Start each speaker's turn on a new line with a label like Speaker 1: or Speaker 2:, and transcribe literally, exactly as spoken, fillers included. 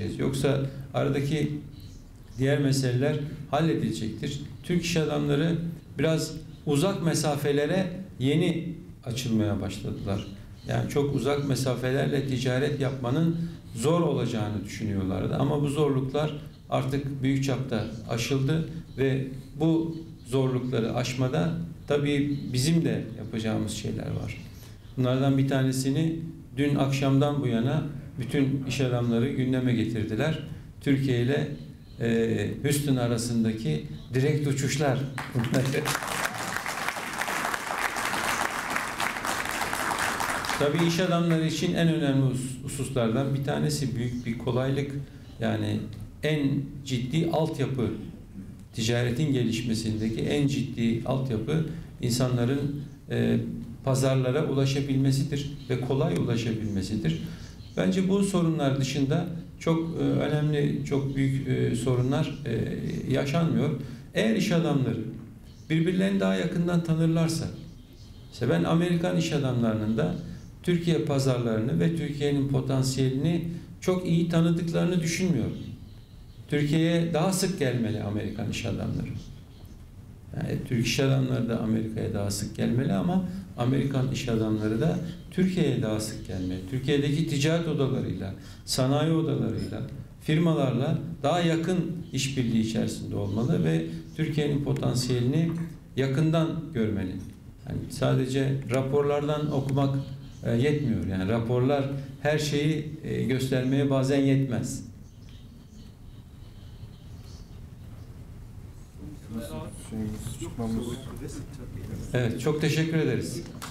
Speaker 1: edeceğiz. Yoksa aradaki diğer meseleler halledilecektir. Türk iş adamları biraz uzak mesafelere yeni açılmaya başladılar. Yani çok uzak mesafelerle ticaret yapmanın zor olacağını düşünüyorlardı. Ama bu zorluklar artık büyük çapta aşıldı ve bu zorlukları aşmada tabii bizim de yapacağımız şeyler var. Bunlardan bir tanesini dün akşamdan bu yana bütün iş adamları gündeme getirdiler. Türkiye ile e, Houston arasındaki direkt uçuşlar. Tabii iş adamları için en önemli hususlardan bir tanesi büyük bir kolaylık. Yani en ciddi altyapı, ticaretin gelişmesindeki en ciddi altyapı insanların e, pazarlara ulaşabilmesidir ve kolay ulaşabilmesidir. Bence bu sorunlar dışında çok e, önemli, çok büyük e, sorunlar e, yaşanmıyor. Eğer iş adamları birbirlerini daha yakından tanırlarsa, işte ben Amerikan iş adamlarının da Türkiye pazarlarını ve Türkiye'nin potansiyelini çok iyi tanıdıklarını düşünmüyorum. Türkiye'ye daha sık gelmeli Amerikan iş adamları. Yani Türk iş adamları da Amerika'ya daha sık gelmeli ama Amerikan iş adamları da Türkiye'ye daha sık gelmeli. Türkiye'deki ticaret odalarıyla, sanayi odalarıyla, firmalarla daha yakın işbirliği içerisinde olmalı ve Türkiye'nin potansiyelini yakından görmeli. Yani sadece raporlardan okumak e, yetmiyor. Yani raporlar her şeyi e, göstermeye bazen yetmez. Evet, çok teşekkür ederiz.